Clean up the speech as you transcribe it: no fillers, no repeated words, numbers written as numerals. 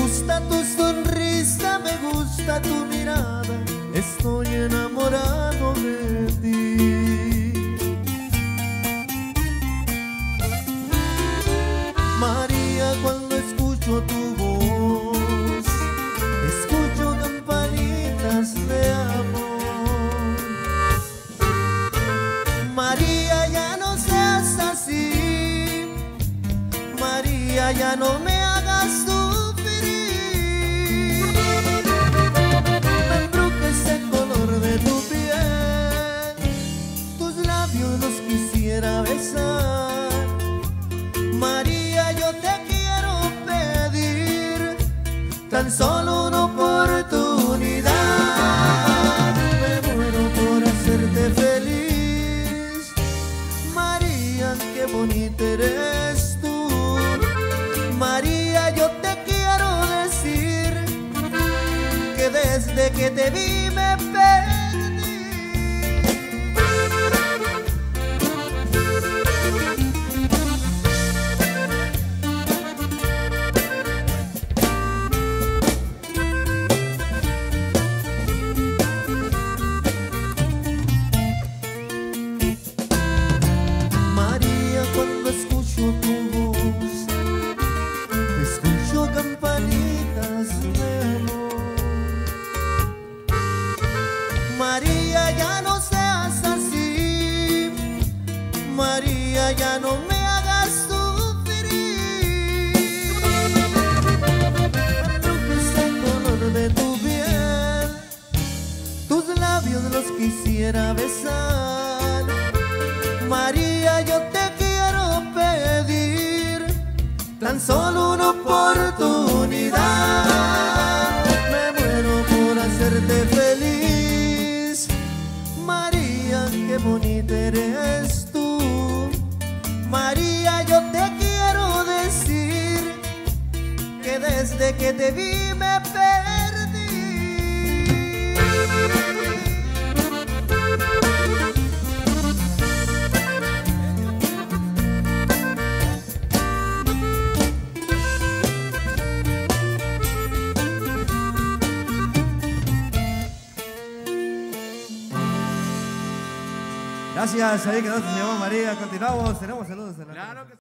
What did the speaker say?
gusta tu sonrisa, me gusta tu mirada, estoy enamorado de ti. María, cuando escucho tu voz, escucho campanitas de amor. María, ya no seas así, María, ya no me hagas sufrir. Me embruja ese color de tu piel, tus labios los quisiera besar. María, yo te quiero pedir tan solo una oportunidad. Me muero por hacerte feliz. María, qué bonita eres tú. María, yo te quiero decir que desde que te vi me perdí. María, cuando escucho tu voz, escucho campanitas de amor. María, ya no seas así, María, ya no me hagas sufrir. Embruja ese color de tu piel, tus labios los quisiera besar. María, yo te quiero pedir tan solo una oportunidad. Me muero por hacerte feliz. María, qué bonita eres tú. María, yo te quiero decir que desde que te vi me perdí. Gracias, ahí quedó, se llama María. Continuamos, tenemos saludos en la